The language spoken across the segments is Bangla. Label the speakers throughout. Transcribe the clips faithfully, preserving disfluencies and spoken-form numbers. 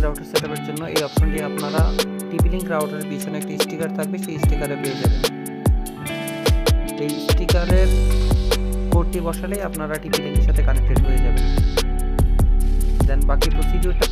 Speaker 1: রাউটার সেটআপের জন্য এই অপশনটি আপনারা টিপি লিঙ্ক রাউটারের পিছনে একটি স্টিকার থাকবে, সেই স্টিকারে পেয়ে যাবেন। এই স্টিকারের কোডটি বসালেই আপনারা টিপি লিঙ্কের সাথে কানেক্টেড হয়ে যাবেন। দেন বাকি প্রসিডিউরটা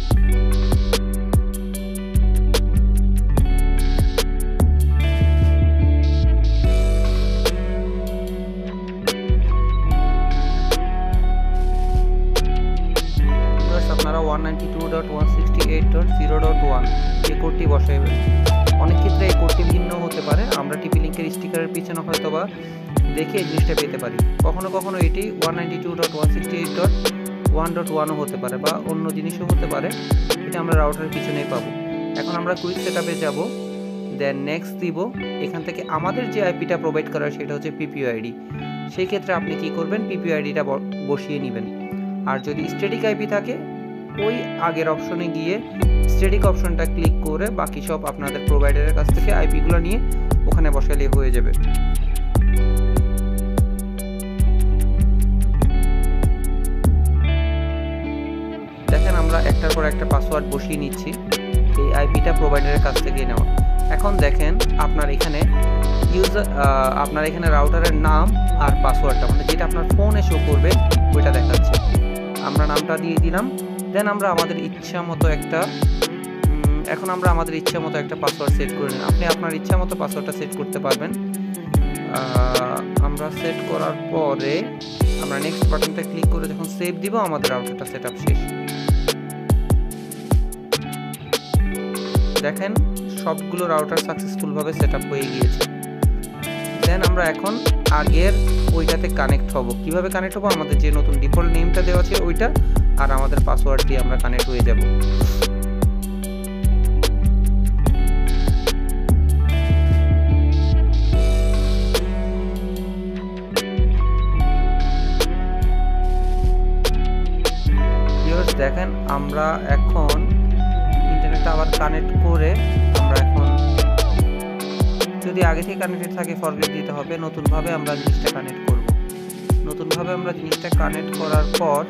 Speaker 1: আপনারা one ninety two dot one sixty eight dot zero dot one এই কোডটি বসাইবেন। অনেক ক্ষেত্রে এই কোডটি ভিন্ন হতে পারে, আমরা টিপি লিঙ্কের স্টিকারের পিছনে হয়তো বা দেখে এই জিনিসটা পেতে পারি। কখনো কখনো এটি one ninety two dot one sixty eight dot one dot ওয়ানও হতে পারে বা অন্য জিনিসও হতে পারে, এটা আমরা রাউটারের পিছনেই পাবো। এখন আমরা কুইক সেটআপে যাব, দেন নেক্সট দিব। এখান থেকে আমাদের যে আইপিটা প্রোভাইড করা সেটা হচ্ছে পিপিইউ আইডি। সেই ক্ষেত্রে আপনি কি করবেন, পিপিইউ আইডিটা বসিয়ে নেবেন। আর যদি স্ট্যাটিক আইপি থাকে ওই আগের অপশনে গিয়ে স্ট্যাটিক অপশনটা ক্লিক করে বাকি সব আপনাদের প্রোভাইডারের কাছ থেকে আইপিগুলো নিয়ে ওখানে বসালে হয়ে যাবে। দেখেন আমরা একটার পর একটা পাসওয়ার্ড বসিয়ে নিচ্ছি, এই আইপিটা প্রোভাইডারের কাছ থেকে নেওয়া। এখন দেখেন আপনার এখানে ইউজার আপনার এখানে রাউটারের নাম আর পাসওয়ার্ডটা মানে যেটা আপনার ফোনে শো করবে ওইটা দেখাচ্ছে। আমরা নামটা দিয়ে দিলাম। দেন আমরা আমাদের ইচ্ছা মতো একটা এখন আমরা আমাদের ইচ্ছা মতো একটা পাসওয়ার্ড সেট করে নিন। আপনি আপনার ইচ্ছা মতো পাসওয়ার্ডটা সেট করতে পারবেন। আমরা সেট করার পরে আমরা নেক্সট বাটনটা ক্লিক করে যখন সেভ দিব আমাদের রাউটারটা সেটআপ শেষ। দেখেন সবগুলো রাউটার সাকসেসফুল ভাবে সেটআপ হয়ে গিয়েছে। দেন আমরা এখন আগের ওইটাতে কানেক্ট হব। কিভাবে কানেক্ট হব, আমাদের যে নতুন ডিফল্ট নেমটা দেওয়া আছে ওইটা আর আমাদের পাসওয়ার্ড দিয়ে আমরা কানেক্ট হয়ে যাব। ভিউয়ার্স দেখেন আমরা এখন ইন্টারনেটটা আবার কানেক্ট করে আমরা এখন যদি আগে থেকে কানেক্টেড থাকে ফরগেট দিতে হবে, নতুনভাবে আমরা জিনিসটা কানেক্ট করব। নতুনভাবে আমরা জিনিসটা কানেক্ট করার পর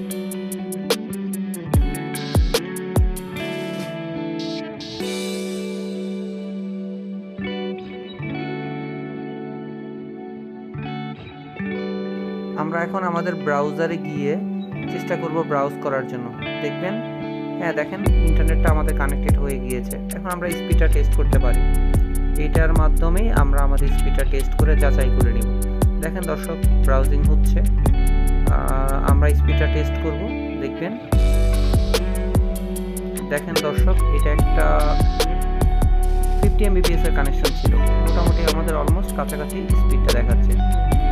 Speaker 1: আমরা এখন আমাদের ব্রাউজারে গিয়ে চেষ্টা করব ব্রাউজ করার জন্য। দেখবেন হ্যাঁ দেখেন ইন্টারনেটটা আমাদের কানেক্টেড হয়ে গিয়েছে। এখন আমরা স্পিডটা টেস্ট করতে পারি, এটার মাধ্যমেই আমরা আমাদের স্পিডটা টেস্ট করে যাচাই করে নিব। দেখেন দর্শক ব্রাউজিং হচ্ছে, আমরা স্পিডটা টেস্ট করব। দেখবেন দেখেন দর্শক এটা একটা ফিফটি এমবিপিএস এর কানেকশন ছিল, মোটামুটি আমাদের অলমোস্ট কাছাকাছি স্পিডটা দেখাচ্ছে।